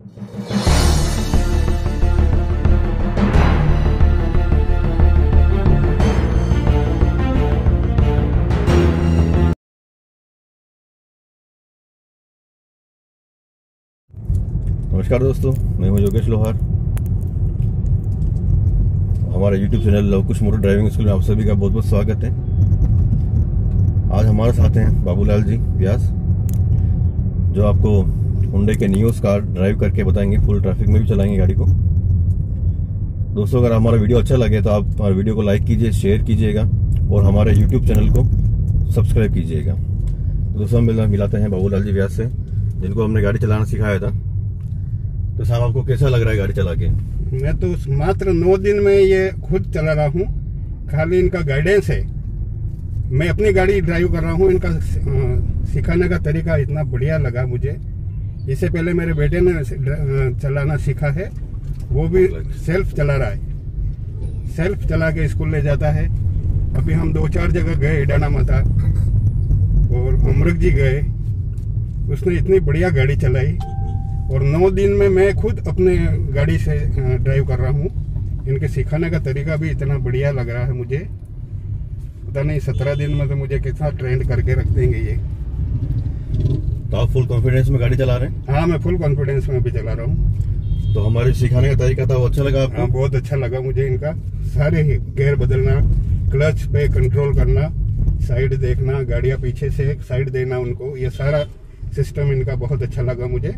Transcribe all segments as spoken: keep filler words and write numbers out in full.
नमस्कार दोस्तों, मैं हूं योगेश लोहार। हमारे YouTube channel Luvkush motor driving school में आप सभी का बहुत बहुत स्वागत है। आज हमारे साथ हैं बाबूलाल जी व्यास, जो आपको हुंडई के नियोस कार ड्राइव करके बताएंगे। फुल ट्रैफिक में भी चलाएंगे गाड़ी को। दोस्तों, अगर हमारा वीडियो अच्छा लगे तो आप हमारे वीडियो को लाइक कीजिए, शेयर कीजिएगा और हमारे यूट्यूब चैनल को सब्सक्राइब कीजिएगा। दोस्तों, हम मिलाते हैं बाबूलाल जी व्यास से, जिनको हमने गाड़ी चलाना सिखाया था। तो साहब, आपको कैसा लग रहा है गाड़ी चला के? मैं तो मात्र नौ दिन में ये खुद चला रहा हूँ। खाली इनका गाइडेंस है। मैं अपनी गाड़ी ड्राइव कर रहा हूँ। इनका सिखाने का तरीका इतना बढ़िया लगा मुझे। इससे पहले मेरे बेटे ने चलाना सीखा है, वो भी सेल्फ चला रहा है। सेल्फ चला के स्कूल ले जाता है। अभी हम दो चार जगह गए, डाना माता और अमृत जी गए। उसने इतनी बढ़िया गाड़ी चलाई और नौ दिन में मैं खुद अपने गाड़ी से ड्राइव कर रहा हूँ। इनके सिखाने का तरीका भी इतना बढ़िया लग रहा है मुझे। पता नहीं सत्रह दिन में तो मुझे कितना ट्रेंड करके रख देंगे ये। तो आप फुल कॉन्फिडेंस में गाड़ी चला रहे हैं? हाँ, मैं फुल कॉन्फिडेंस में भी चला रहा हूँ। तो हमारे सिखाने का तरीका था, वो अच्छा लगा आपको? हाँ, बहुत अच्छा लगा मुझे। इनका सारे ही गियर बदलना, क्लच पे कंट्रोल करना, साइड देखना, गाड़ियाँ पीछे से साइड देना उनको, ये सारा सिस्टम इनका बहुत अच्छा लगा मुझे।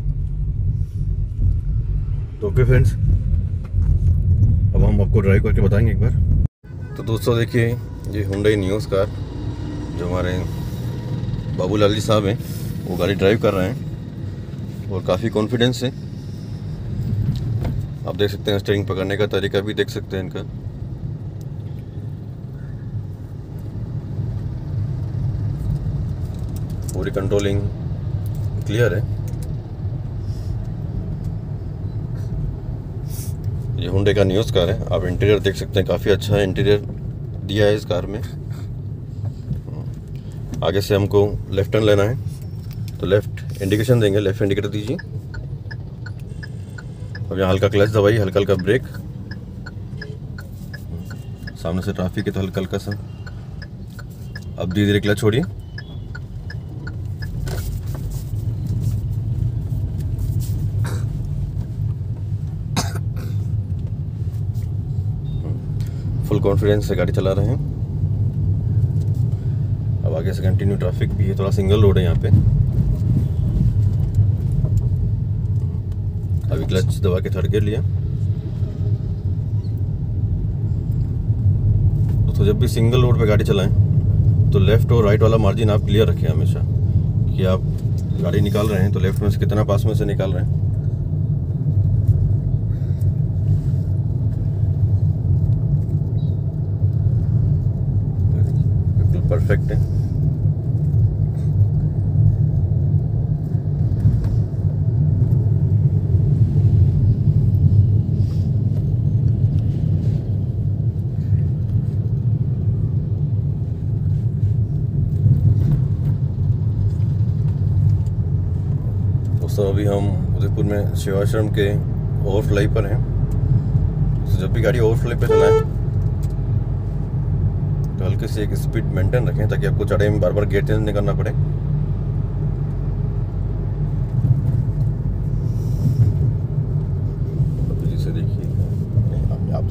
तो ओके फ्रेंड्स, अब हम आपको ड्राइव करके बताएंगे एक बार। तो दोस्तों देखिए, ये हुंडई नियोस कार जो हमारे बाबूलाल जी साहब हैं, वो गाड़ी ड्राइव कर रहे हैं और काफ़ी कॉन्फिडेंस है। आप देख सकते हैं, स्टीयरिंग पकड़ने का तरीका भी देख सकते हैं इनका। पूरी कंट्रोलिंग क्लियर है। ये हुंडई का नियोस कार है। आप इंटीरियर देख सकते हैं, काफ़ी अच्छा इंटीरियर दिया है इस कार में। आगे से हमको लेफ्ट टर्न लेना है, तो लेफ्ट इंडिकेशन देंगे। लेफ्ट इंडिकेटर दीजिए। अब यहाँ हल्का क्लच दबाइए, हल्का हल्का ब्रेक। सामने से ट्रैफिक है तो हल्का हल्का सा। अब धीरे धीरे क्लच छोड़िए। फुल कॉन्फिडेंस से गाड़ी चला रहे हैं। अब आगे से कंटिन्यू ट्रैफिक भी है, थोड़ा सिंगल रोड है यहाँ पे। अभी क्लच दबा के थर्ड गियर लिया। तो जब भी सिंगल रोड पे गाड़ी चलाएं तो लेफ्ट और राइट वाला मार्जिन आप क्लियर रखें हमेशा, कि आप गाड़ी निकाल रहे हैं तो लेफ्ट में से कितना पास में से निकाल रहे हैं। परफेक्ट है। दोस्तों, अभी हम उदयपुर में शिवाश्रम के ओवरफ्लाई पर हैं। तो जब भी गाड़ी ओवरफ्लाई पे चलाएं तो हल्की सी एक स्पीड मेंटेन रखें, ताकि आपको चढ़ाई में बार बार गियर चेंज नहीं करना पड़े। जिसे देखिए, आप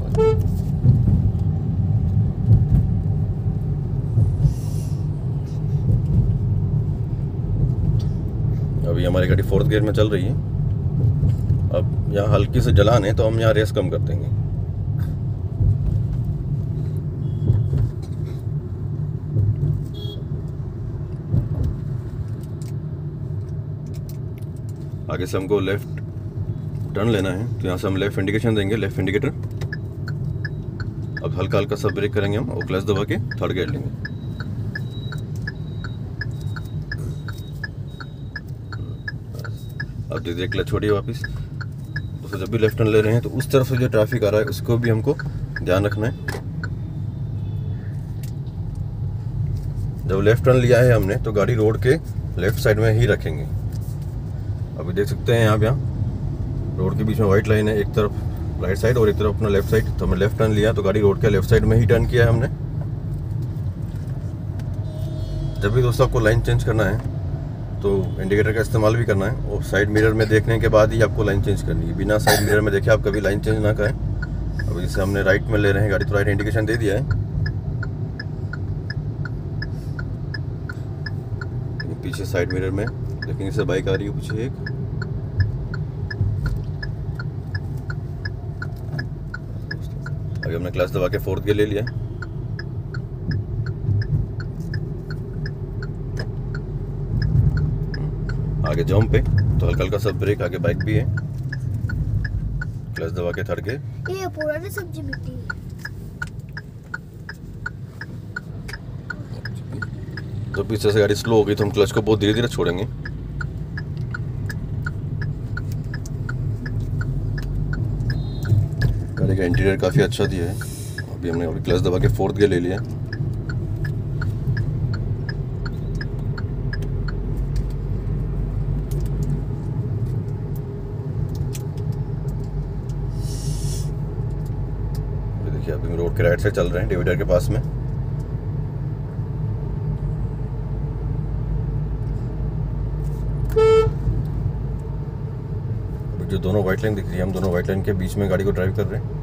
अभी हमारी गाड़ी फोर्थ गियर में चल रही है। अब यहाँ हल्की से जलान है तो हम यहाँ रेस कम कर देंगे। आगे से हमको लेफ्ट टर्न लेना है, तो यहाँ से हम लेफ्ट इंडिकेशन देंगे, लेफ्ट इंडिकेटर। अब हल्का हल्का सा ब्रेक करेंगे हम और क्लच दबा के थर्ड गियर लेंगे। अब धीरे धीरे क्लच छोड़िए वापस। तो जब भी लेफ्ट टर्न ले रहे हैं तो उस तरफ से जो ट्रैफिक आ रहा है उसको भी हमको ध्यान रखना है। जब लेफ्ट टर्न लिया है हमने तो गाड़ी रोड के लेफ्ट साइड में ही रखेंगे। अभी देख सकते हैं यहाँ पे रोड के बीच में वाइट लाइन है, एक तरफ राइट साइड और एक तरफ अपना लेफ्ट साइड। तो हमने लेफ्ट टर्न लिया तो गाड़ी रोड के लेफ्ट साइड में ही टर्न किया है हमने। जब भी दोस्तों आपको लाइन चेंज करना है तो इंडिकेटर का इस्तेमाल भी करना है और साइड मिरर में देखने के बाद ही आपको लाइन चेंज करनी है। बिना साइड मिरर में देखे आप कभी लाइन चेंज ना करें। अब जैसे हमने राइट में ले रहे हैं गाड़ी तो राइट इंडिकेशन दे दिया है, पीछे साइड मिरर में लेकिन इससे बाइक आ रही है पीछे एक। आगे हमने क्लच दबा के फोर्थ गियर ले लिया। आगे जंप पे तो हल्का हल्का सब ब्रेक, आगे बाइक भी है। क्लच दबा के थर्ड गियर। ये पूरा ना सब्जी मिट्टी है। जब पीछे से गाड़ी स्लो हो गई तो हम क्लच को बहुत धीरे धीरे छोड़ेंगे। गाड़ी का इंटीरियर काफी अच्छा दिया है। अभी हमने अभी क्लच दबा के फोर्थ गियर ले लिया। देखिए अभी हम रोड के राइट से चल रहे हैं डिवाइडर के पास में। जो दोनों व्हाइट लाइन दिख रही है, हम दोनों व्हाइट लाइन के बीच में गाड़ी को ड्राइव कर रहे हैं।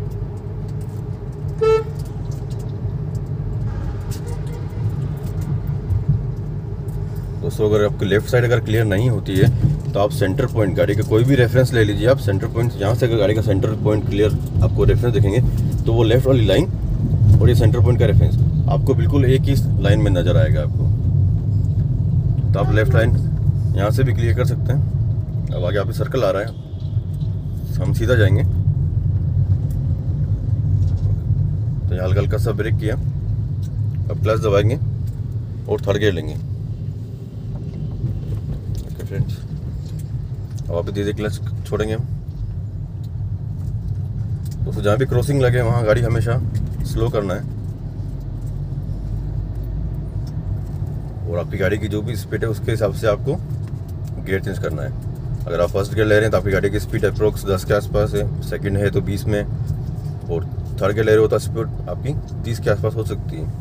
दोस्तों अगर आपकी लेफ्ट साइड अगर क्लियर नहीं होती है तो आप सेंटर पॉइंट गाड़ी का कोई भी रेफरेंस ले लीजिए। आप सेंटर पॉइंट जहाँ से अगर गाड़ी का सेंटर पॉइंट क्लियर आपको रेफरेंस दिखेंगे तो वो लेफ्ट वाली लाइन और ये सेंटर पॉइंट का रेफरेंस आपको बिल्कुल एक ही लाइन में नजर आएगा आपको। तो आप लेफ्ट लाइन यहाँ से भी क्लियर कर सकते हैं। अब आगे आप सर्कल आ रहा है, हम सीधा जाएंगे। तो यहाँ हल्का हल्का सा ब्रेक किया, अब क्लच दबाएंगे और थर्ड गियर लेंगे। ओके फ्रेंड्स, अब आप धीरे क्लच छोड़ेंगे हम। तो जहाँ भी क्रॉसिंग लगे वहाँ गाड़ी हमेशा स्लो करना है और आपकी गाड़ी की जो भी स्पीड है उसके हिसाब से आपको गियर चेंज करना है। अगर आप फर्स्ट गियर ले रहे हैं तो आपकी गाड़ी की स्पीड अप्रोक्स दस के आसपास है, सेकंड है तो बीस में, और थर्ड गियर ले रहे हो तो स्पीड आपकी तीस के आसपास हो सकती है।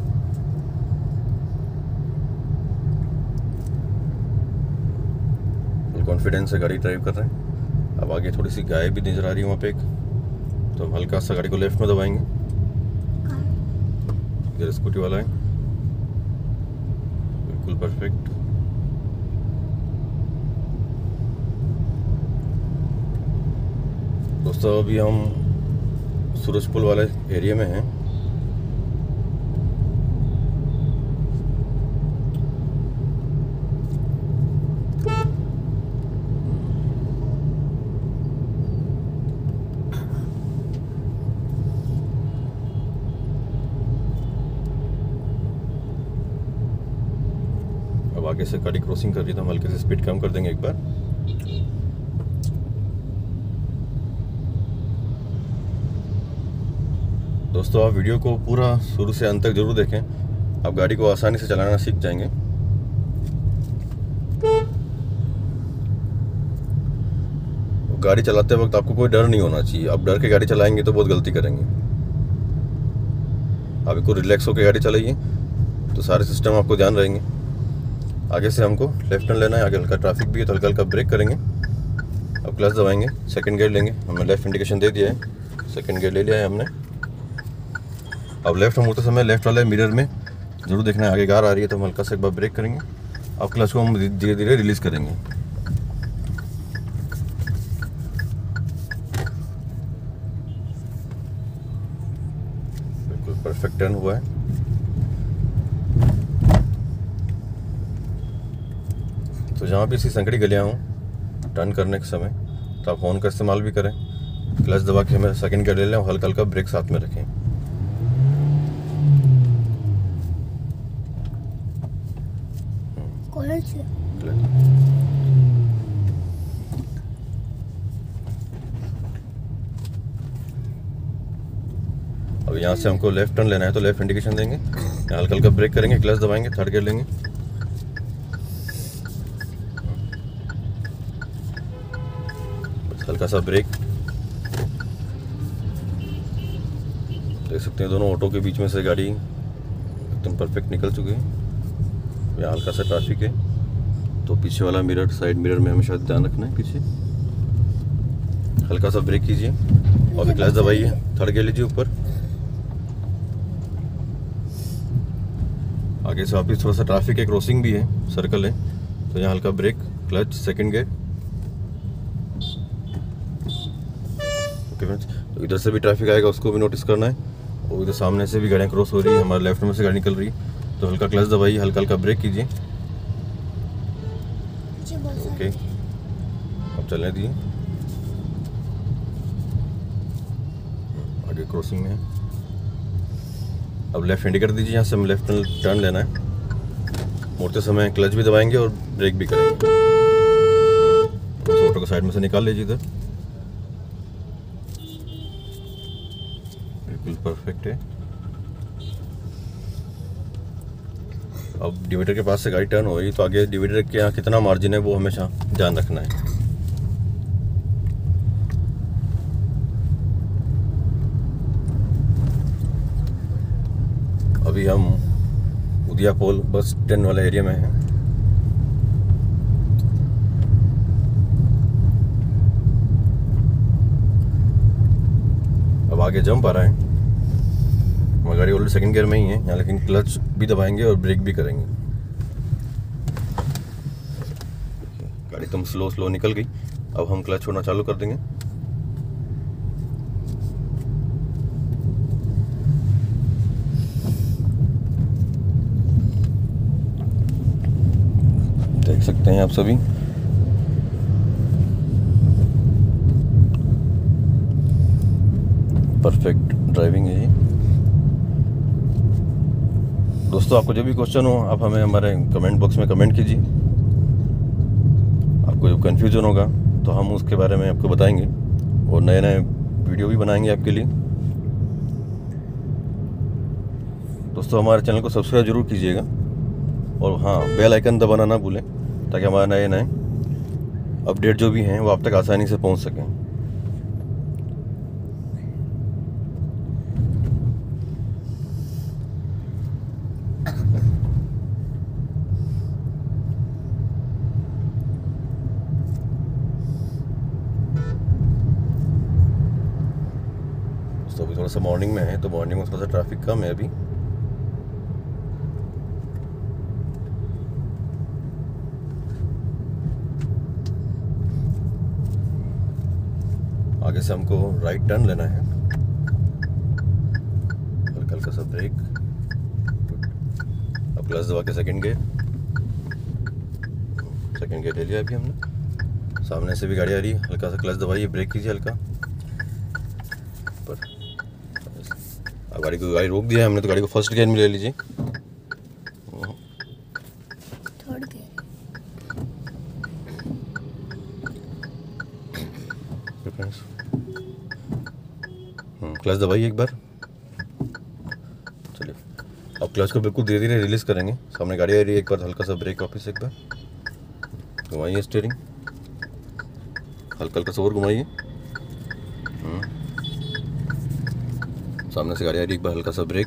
फुल कॉन्फिडेंस से गाड़ी ड्राइव कर रहे हैं। अब आगे थोड़ी सी गाय भी नजर आ रही है वहाँ पे एक, तो हम हल्का सा गाड़ी को लेफ्ट में दबाएंगे। इधर स्कूटी वाला है, बिल्कुल परफेक्ट। दोस्तों अभी हम सूरजपुल वाले एरिया में हैं। अब आगे से गाड़ी क्रॉसिंग कर रही है तो हम हल्के से स्पीड कम कर देंगे एक बार। दोस्तों आप वीडियो को पूरा शुरू से अंत तक जरूर देखें, आप गाड़ी को आसानी से चलाना सीख जाएंगे। गाड़ी चलाते वक्त आपको कोई डर नहीं होना चाहिए। आप डर के गाड़ी चलाएंगे तो बहुत गलती करेंगे। आप बिल्कुल रिलैक्स होकर गाड़ी चलाइए तो सारे सिस्टम आपको ध्यान रहेंगे। आगे से हमको लेफ्ट टर्न लेना है, आगे हल्का ट्रैफिक भी है तो हल्का हल्का ब्रेक करेंगे। अब क्लच दबाएंगे, सेकंड गियर लेंगे। हमने लेफ्ट इंडिकेशन दे दिया है, सेकंड गियर ले लिया है हमने। अब लेफ्ट हम होते समय लेफ्ट वाले मिरर में जरूर देखना है आगे कार आ रही है तो हम हल्का से एक बार ब्रेक करेंगे। अब क्लच को हम धीरे धीरे रिलीज करेंगे। बिल्कुल परफेक्ट टर्न हुआ है। तो जहाँ भी इसी संकड़ी गलियाँ हों टर्न करने के समय तो आप हॉर्न का इस्तेमाल भी करें। क्लच दबा के हमें सेकंड गियर ले लें और हल्का हल्का ब्रेक साथ में रखें। अब यहाँ से हमको लेफ्ट टर्न लेना है तो लेफ्ट इंडिकेशन देंगे, हल्का हल्का ब्रेक करेंगे, क्लच दबाएंगे, थर्ड गियर लेंगे। बस हल्का हल्का सा ब्रेक। देख सकते हैं दोनों ऑटो के बीच में से गाड़ी एकदम परफेक्ट निकल चुकी है। यहाँ हल्का सा ट्रैफिक है तो पीछे वाला मिरर, साइड मिरर में हमेशा ध्यान रखना है। पीछे हल्का सा ब्रेक कीजिए और क्लच दबाइए, थर्ड गियर लीजिए ऊपर। आगे से वापिस थोड़ा सा ट्रैफिक है, क्रॉसिंग भी है, सर्कल है, तो यहाँ हल्का brake, clutch, second gear. Okay friends, तो इधर से भी ट्रैफिक आएगा, उसको भी नोटिस करना है। और इधर सामने से भी गाड़ियाँ क्रॉस हो रही है, हमारे लेफ्ट में से गाड़ी निकल रही है, तो हल्का क्लच दबाइए, हल्का हल्का ब्रेक कीजिए। ओके, अब चलने दीजिए। आगे क्रॉसिंग में है, अब लेफ्ट इंडिकेटर दीजिए, यहाँ से हम लेफ्ट टर्न लेना है। मोड़ते समय क्लच भी दबाएंगे और ब्रेक भी करेंगे। तो ऑटो को साइड में से निकाल लीजिए, इधर बिल्कुल परफेक्ट है। अब डिवाइडर के पास से गाड़ी टर्न हो रही, तो आगे डिवाइडर के यहाँ कितना मार्जिन है वो हमेशा ध्यान रखना है। अभी हम उदियापोल बस स्टैंड वाला एरिया में हैं। अब आगे जंप आ रहा है, हमारी गाड़ी ऑलरेडी सेकंड गियर में ही है यहाँ, लेकिन क्लच भी दबाएंगे और ब्रेक भी करेंगे। गाड़ी एकदम स्लो स्लो निकल गई, अब हम क्लच छोड़ना चालू कर देंगे। देख सकते हैं आप सभी, परफेक्ट ड्राइविंग है ये। दोस्तों, आपको जो भी क्वेश्चन हो आप हमें हमारे कमेंट बॉक्स में कमेंट कीजिए। आपको जो कन्फ्यूजन होगा तो हम उसके बारे में आपको बताएंगे और नए नए वीडियो भी बनाएंगे आपके लिए। दोस्तों, हमारे चैनल को सब्सक्राइब जरूर कीजिएगा और हाँ, बेल आइकन दबाना ना भूलें, ताकि हमारे नए नए अपडेट जो भी हैं वो आप तक आसानी से पहुंच सकें। तो अभी थोड़ा सा मॉर्निंग में है, तो मॉर्निंग में थोड़ा सा ट्रैफिक कम है अभी। आगे से हमको राइट टर्न लेना है, हल्का हल्का सा ब्रेक, अब क्लच दबा के सेकंड गियर, सेकंड गियर ले लिया अभी हमने। सामने से भी गाड़ी आ रही है, हल्का सा क्लच दबाइए, ब्रेक कीजिए हल्का पर। अब गाड़ी को गाड़ी रोक दिया है हमने, तो गाड़ी को फर्स्ट गियर में ले लीजिए। क्लच दबाइए एक बार, चलिए। अब क्लच को बिल्कुल धीरे धीरे रिलीज करेंगे। सामने गाड़ी आ रही है, एक बार हल्का सा ब्रेक, वापस एक बार घुमाइए स्टीयरिंग, हल्का हल्का सा और घुमाइए। सामने से गाड़ी आ रही है, एक बार हल्का सा ब्रेक।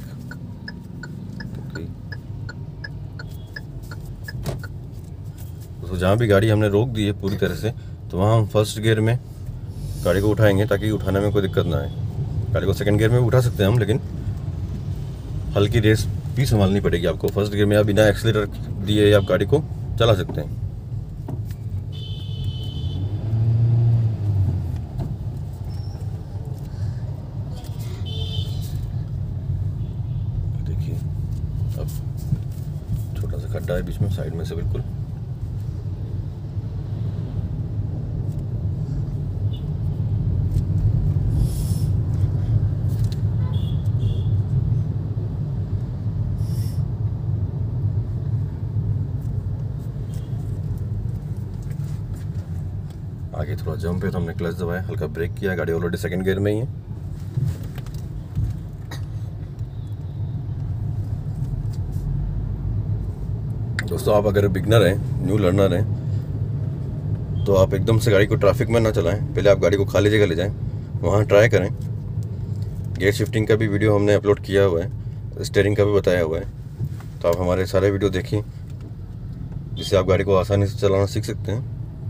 तो जहाँ भी गाड़ी हमने रोक दी है पूरी तरह से, तो वहाँ हम फर्स्ट गियर में गाड़ी को उठाएंगे, ताकि उठाने में कोई दिक्कत ना आए। गाड़ी को सेकंड गियर में भी उठा सकते हैं हम, लेकिन हल्की रेस भी संभालनी पड़ेगी आपको। फर्स्ट गियर में आप बिना एक्सीलरेटर दिए आप गाड़ी को चला सकते हैं। देखिए, अब छोटा सा खड्डा है बीच में, साइड में से बिल्कुल। आगे थोड़ा जंप है, तो हमने क्लच दबाया, हल्का ब्रेक किया, गाड़ी ऑलरेडी सेकंड गियर में ही है। दोस्तों, आप अगर बिगनर हैं, न्यू लर्नर हैं, तो आप एकदम से गाड़ी को ट्रैफिक में ना चलाएं, पहले आप गाड़ी को खाली जगह ले जाएं, वहाँ ट्राई करें। गियर शिफ्टिंग का भी वीडियो हमने अपलोड किया हुआ है, स्टीयरिंग का भी बताया हुआ है, तो आप हमारे सारे वीडियो देखें जिससे आप गाड़ी को आसानी से चलाना सीख सकते हैं।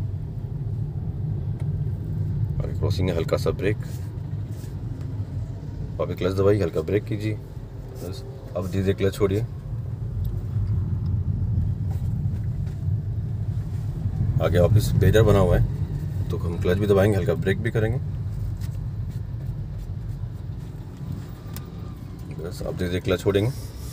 और क्रॉसिंग है, हल्का सा ब्रेक, वापस क्लच दबाइए, हल्का ब्रेक कीजिए, बस। अब धीरे क्लच छोड़िए, आगे वापस बैरियर बना हुआ है तो हम क्लच भी दबाएंगे, हल्का ब्रेक भी करेंगे, बस। अब धीरे क्लच छोड़ेंगे,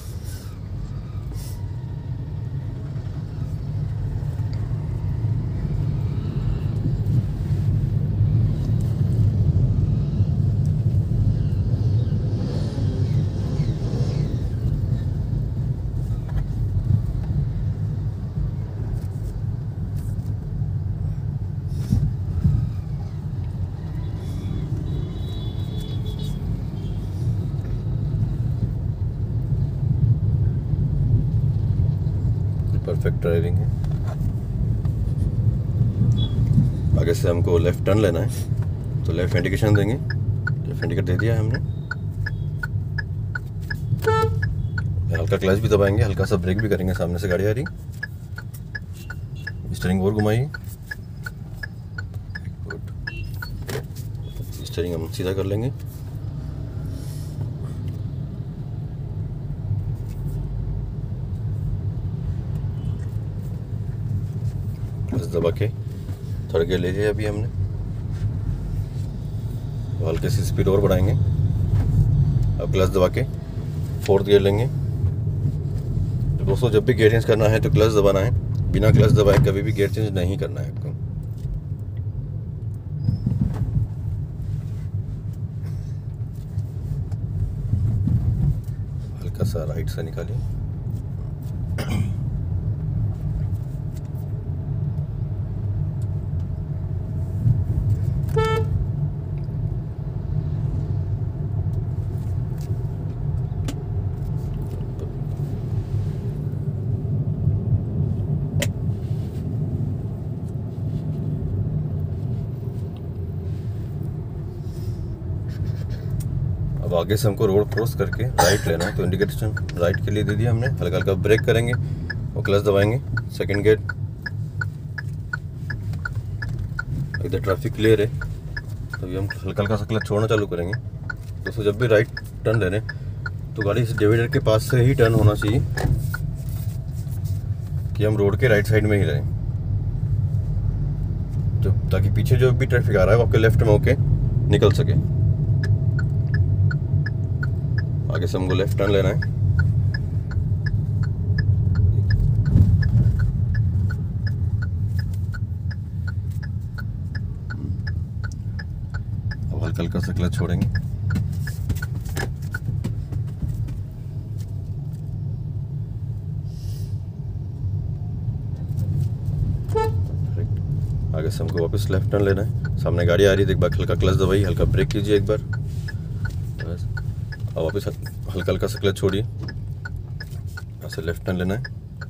परफेक्ट ड्राइविंग है। आगे से हमको लेफ्ट टर्न लेना है तो लेफ्ट इंडिकेशन देंगे, लेफ्ट इंडिकेटर दे दिया है हमने, हल्का क्लच भी दबाएंगे, हल्का सा ब्रेक भी करेंगे, सामने से गाड़ी आ रही, स्टीयरिंग और घुमाइए, स्टीयरिंग हम सीधा कर लेंगे, दबा के थर्ड गियर ले लिया अभी हमने, तो हल्के से स्पीड और बढ़ाएंगे। अब क्लच दबा के फोर्थ गियर लेंगे। तो दोस्तों जब भी गियर चेंज करना है तो क्लच दबाना है, बिना क्लच दबाए कभी भी गियर चेंज नहीं करना है आपको। हल्का सा राइट से निकालिए, अब आगे से हमको रोड क्रॉस करके राइट लेना है तो इंडिकेशन राइट के लिए दे दिया हमने, हल्का हल्का ब्रेक करेंगे और क्लच दबाएंगे, सेकंड गियर। इधर ट्रैफिक क्लियर है तो ये हम हल्का हल्का सा क्लच छोड़ना चालू करेंगे। दोस्तों जब भी राइट टर्न ले रहे हैं तो गाड़ी इस डिवाइडर के पास से ही टर्न होना चाहिए कि हम रोड के राइट साइड में ही रहें, जो ताकि पीछे जो भी ट्रैफिक आ रहा है वो आपके लेफ्ट में होके निकल सके। आगे से हमको लेफ्ट टर्न लेना है, अब हल्का हल्का सा क्लच छोड़ेंगे, आगे से हमको वापस लेफ्ट टर्न लेना है, सामने गाड़ी आ रही है, एक बार हल्का क्लच दबाइए, हल्का ब्रेक कीजिए एक बार, बस। अब वापस हल्का हल्का सा क्लच छोड़िए, ऐसे लेफ्ट टर्न लेना है,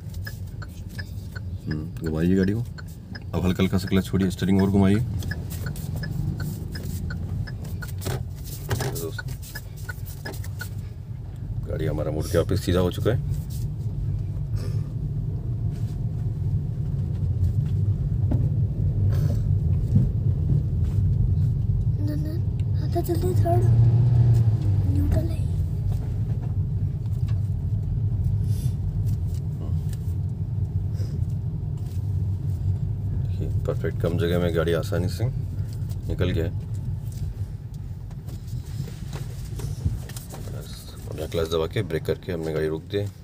घुमाइए गाड़ी को, अब हल्का हल्का सा क्लच छोड़िए, स्टीयरिंग और घुमाइए, गाड़ी हमारा मुड़ के वापस सीधा हो चुका है। जल्दी थर्ड न्यूट्रल है। परफेक्ट, कम जगह में गाड़ी आसानी से निकल गया। बस क्लच दबा के ब्रेक करके हमने गाड़ी रोक दी।